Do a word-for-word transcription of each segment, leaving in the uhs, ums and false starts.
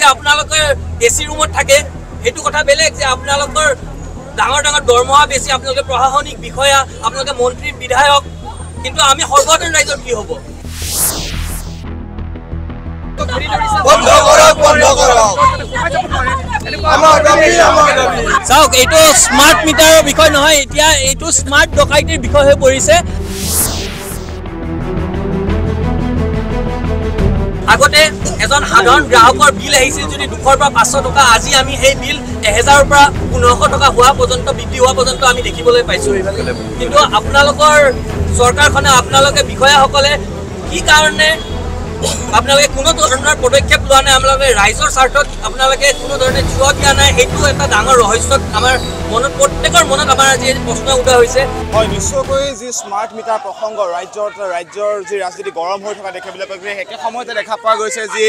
আপোনালোকে এচি ৰুমত থাকে সেইটো কথা বেলেগ যে আপোনালোকৰ ডাঙৰ ডাঙৰ দৰমহা বেছি আপোনালোকে প্ৰশাসনিক বিষয়া আপোনালোকে মন্ত্ৰী বিধায়ক কিন্তু আমি সৰ্বসাধাৰণ ৰাইজৰ কি হ'ব বন্ধ কৰক বন্ধ কৰক আমাৰ দাবী আমাৰ দাবী চাওক এইটো স্মাৰ্ট মিটাৰৰ বিষয় নহয় এতিয়া এইটো স্মাৰ্ট ডকাইতিৰ বিষয় হৈ পৰিছে আগতে এজন সাধাৰণ গ্ৰাহকৰ বিল আহিছিল যদি দুশৰ পৰা পাঁচশ টকা আজি আমি সেই বিল এহেজাৰৰ পৰা পোন্ধৰশ টকা হোৱা পৰ্যন্ত বৃদ্ধি হোৱা পৰ্যন্ত আমি দেখিবলৈ পাইছোঁ কিন্তু আপোনালোকৰ চৰকাৰখনে আপোনালোকে বিষয়াসকলে কি কাৰণে আপোনালোকে কোনো ধৰণৰ পদক্ষেপ লোৱা নাই আপোনালোকে ৰাইজৰ স্বাৰ্থত আপোনালোকে কোনো ধৰণে থিয় দিয়া নাই সেইটো এটা ডাঙৰ ৰহস্য আমাৰ মনত প্ৰত্যেকৰ মনত আমাৰ আজি প্ৰশ্ন উঠা হৈছে হয় নিশ্চয়কৈ যি স্মাৰ্ট মিটাৰ প্ৰসংগ ৰাজ্যৰ ৰাজ্যৰ যি ৰাজনীতি গৰম হৈ থকা দেখিবলৈ পোৱা গৈছে একে সময়তে দেখা পোৱা গৈছে যি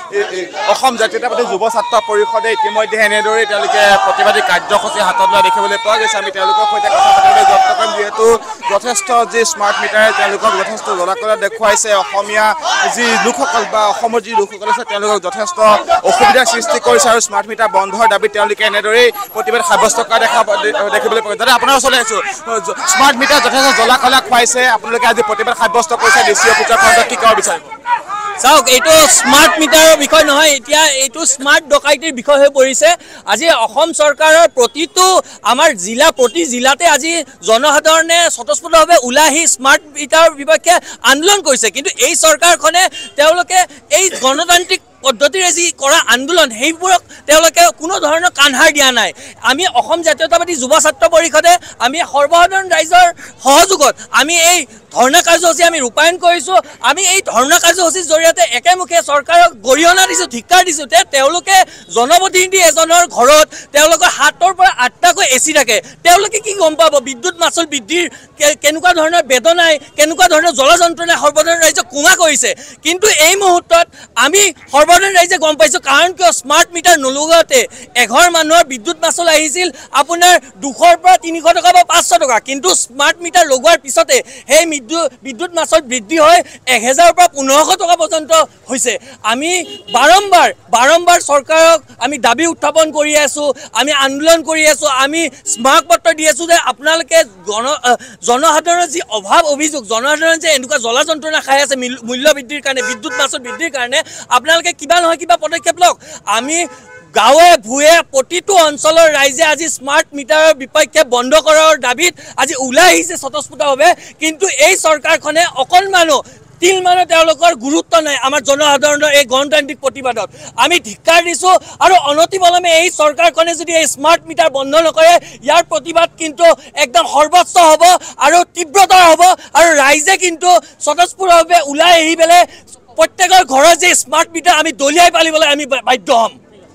অসম জাতীয়তাবাদী যুৱ ছাত্ৰ পৰিষদে ইতিমধ্যে এনেদৰে তেওঁলোকে প্ৰতিবাদী কাৰ্যসূচী হাতত লোৱা দেখিবলৈ পোৱা গৈছে আমি তেওঁলোকৰ সৈতে কথা পাতিবলৈ যত্ন কৰিম যিহেতু যথেষ্ট যি স্মাৰ্ট মিটাৰে তেওঁলোকক যথেষ্ট জলাকলা দেখুৱাইছে অসমীয়া যি লোকসকল বা অসমৰ যি লোকসকল আছে তেওঁলোকক যথেষ্ট অসুবিধাৰ সৃষ্টি কৰিছে আৰু স্মাৰ্ট মিটাৰ বন্ধৰ দাবীত তেওঁলোকে এনেদৰেই প্ৰতিবাদ সাব্যস্ত কৰা দেখা দেখিবলৈ পোৱা দাদা আপোনাৰ ওচৰলৈ আছোঁ স্মাৰ্ট মিটাৰ যথেষ্ট জলাকলা খুৱাইছে আপোনালোকে আজি প্ৰতিবাদ সাব্যস্ত কৰিছে ডি চি অফিচৰ ফ্ৰণ্টত কি ক'ব বিচাৰিব চাওক এইটো স্মাৰ্ট মিটাৰৰ বিষয় নহয় এতিয়া এইটো স্মাৰ্ট ডকাইতিৰ বিষয় হৈ পৰিছে আজি অসম চৰকাৰৰ প্ৰতিটো আমাৰ জিলা প্ৰতি জিলাতে আজি জনসাধাৰণে স্বতঃস্ফূৰ্তভাৱে ওলাই আহি স্মাৰ্ট মিটাৰৰ বিপক্ষে আন্দোলন কৰিছে কিন্তু এই চৰকাৰখনে তেওঁলোকে এই গণতান্ত্ৰিক পদ্ধতিৰে যি কৰা আন্দোলন সেইবোৰক তেওঁলোকে কোনো ধৰণৰ কাণসাৰ দিয়া নাই আমি অসম জাতীয়তাবাদী যুৱ ছাত্ৰ পৰিষদে আমি সৰ্বসাধাৰণ ৰাইজৰ সহযোগত আমি এই ধৰ্ণা কাৰ্যসূচী আমি ৰূপায়ণ কৰিছোঁ আমি এই ধৰ্ণা কাৰ্যসূচীৰ জৰিয়তে একেমুখে চৰকাৰক গৰিহণা দিছোঁ ধিক্কাৰ দিছোঁ যে তেওঁলোকে জনপ্ৰতিনিধি এজনৰ ঘৰত তেওঁলোকৰ সাতৰ পৰা আঠটাকৈ এ চি থাকে তেওঁলোকে কি গম পাব বিদ্যুৎ মাচুল বৃদ্ধিৰ কেনেকুৱা ধৰণৰ বেদনাই কেনেকুৱা ধৰণৰ জল যন্ত্ৰণাই সৰ্বসাধাৰণ ৰাইজক কোঙা কৰিছে কিন্তু এই মুহূৰ্তত আমি সৰ্বসাধাৰণ ৰাইজে গম পাইছোঁ কাৰণ কিয় স্মাৰ্ট মিটাৰ নলগোৱাতে এঘৰ মানুহৰ বিদ্যুৎ মাচুল আহিছিল আপোনাৰ দুশৰ পৰা তিনিশ টকা বা পাঁচশ টকা কিন্তু স্মাৰ্ট মিটাৰ লগোৱাৰ পিছতে সেই বিদ্যুৎ মাচুল বৃদ্ধি হয় এক হেজাৰৰ পৰা পোন্ধৰশ টকা পৰ্যন্ত হৈছে আমি বাৰম্বাৰ বাৰম্বাৰ চৰকাৰক আমি দাবী উত্থাপন কৰি আছোঁ আমি আন্দোলন কৰি আছোঁ আমি স্মাৰক পত্ৰ দি আছোঁ যে আপোনালোকে গণ জনসাধাৰণৰ যি অভাৱ অভিযোগ জনসাধাৰণ যে এনেকুৱা জ্বলা যন্ত্ৰণা খাই আছে মূল্য বৃদ্ধিৰ কাৰণে বিদ্যুৎ মাচুল বৃদ্ধিৰ কাৰণে আপোনালোকে কিবা নহয় কিবা পদক্ষেপ লওক আমি গাঁৱে ভূঞে প্ৰতিটো অঞ্চলৰ ৰাইজে আজি স্মাৰ্ট মিটাৰৰ বিপক্ষে বন্ধ কৰাৰ দাবীত আজি ওলাই আহিছে স্বতঃস্ফূৰ্তভাৱে কিন্তু এই চৰকাৰখনে অকণমানো তিলমানো তেওঁলোকৰ গুৰুত্ব নাই আমাৰ জনসাধাৰণৰ এই গণতান্ত্ৰিক প্ৰতিবাদত আমি ধিক্কাৰ দিছোঁ আৰু অনতিপলমে এই চৰকাৰখনে যদি এই স্মাৰ্ট মিটাৰ বন্ধ নকৰে ইয়াৰ প্ৰতিবাদ কিন্তু একদম সৰ্বোচ্চ হ'ব আৰু তীব্ৰতৰ হ'ব আৰু ৰাইজে কিন্তু স্বতঃস্ফূৰ্তভাৱে ওলাই আহি পেলাই প্ৰত্যেকৰ ঘৰৰ যে স্মাৰ্ট মিটাৰ আমি দলিয়াই পালিবলৈ আমি বাধ্য হ'ম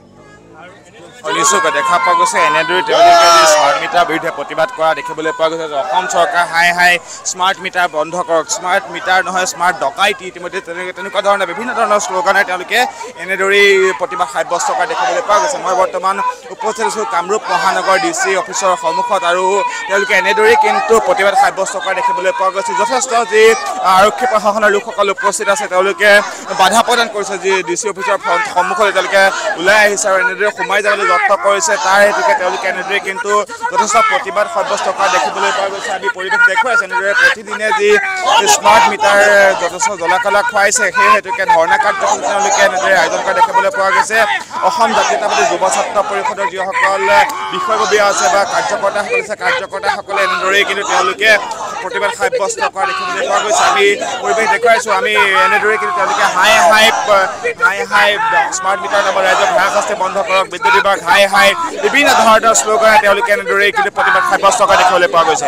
নিশ্চয়কৈ দেখা পোৱা গৈছে এনেদৰে তেওঁলোকে যি স্মাৰ্ট মিটাৰ বিৰুদ্ধে প্ৰতিবাদ কৰা দেখিবলৈ পোৱা গৈছে অসম চৰকাৰ হাই হাই স্মাৰ্ট মিটাৰ বন্ধ কৰক স্মাৰ্ট মিটাৰ নহয় স্মাৰ্ট ডকাইতি ইতিমধ্যে তেনেকৈ তেনেকুৱা ধৰণৰ বিভিন্ন ধৰণৰ শ্লোগানে তেওঁলোকে এনেদৰেই প্ৰতিবাদ সাব্যস্ত কৰা দেখিবলৈ পোৱা গৈছে মই বৰ্তমান উপস্থিত আছোঁ কামৰূপ মহানগৰ ডি চি অফিচৰ সন্মুখত আৰু তেওঁলোকে এনেদৰেই কিন্তু প্ৰতিবাদ সাব্যস্ত কৰা দেখিবলৈ পোৱা গৈছে যথেষ্ট যি আৰক্ষী প্ৰশাসনৰ লোকসকল উপস্থিত আছে তেওঁলোকে বাধা প্ৰদান কৰিছে যি ডি চি অফিচৰ সন্মুখত তেওঁলোকে ওলাই আহিছে আৰু এনেদৰে সোমাই যাবলৈ যত্ন কৰিছে তাৰ হেতুকে তেওঁলোকে এনেদৰে কিন্তু যথেষ্ট প্ৰতিবাদ সাব্যস্ত কৰা দেখিবলৈ পোৱা গৈছে আমি পৰিৱেশ দেখুৱাইছে এনেদৰে প্ৰতিদিনে যি স্মাৰ্ট মিটাৰ যথেষ্ট জলাকলা খুৱাইছে সেই হেতুকে ধৰ্ণা কাৰ্যসূচী তেওঁলোকে এনেদৰে আয়োজন কৰা দেখিবলৈ পোৱা গৈছে অসম জাতীয়তাবাদী যুৱ ছাত্ৰ পৰিষদৰ যিসকল বিষয়ববীয়া আছে বা কাৰ্যকৰ্তাসকল আছে কাৰ্যকৰ্তাসকলে এনেদৰেই কিন্তু তেওঁলোকে প্ৰতিবাদ সাব্যস্ত কৰা দেখিবলৈ পোৱা গৈছে আমি পৰিৱেশ দেখুৱাইছোঁ আমি এনেদৰে কিন্তু তেওঁলোকে হাই হাই হাই হাই স্মাৰ্ট মিটাৰ নামৰ ৰাইজক হাৰাশাস্তি বন্ধ কৰক বিদ্যুৎ বিভাগ হাই হাই বিভিন্ন ধৰণৰ শ্লোগানে তেওঁলোকে এনেদৰেই কিন্তু প্ৰতিবাদ সাব্যস্ত কৰা দেখিবলৈ পোৱা গৈছে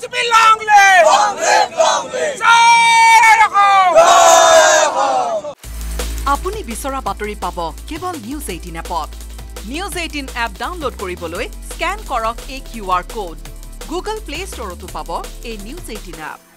আপুনি বিচৰা বাতৰি পাব কেৱল নিউজ এইটিন এপত নিউজ এইটিন এপ ডাউনলোড কৰিবলৈ স্কেন কৰক এই Q R code Google Play ষ্টৰতো পাব এই নিউজ এইটিন এপ